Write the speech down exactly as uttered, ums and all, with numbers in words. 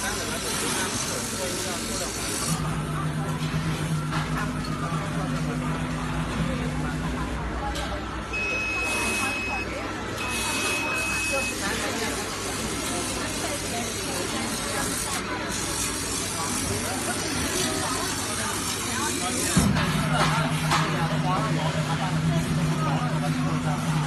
Hãy subscribe cho kênh Ghiền Mì Gõ để không bỏ lỡ những video hấp dẫn.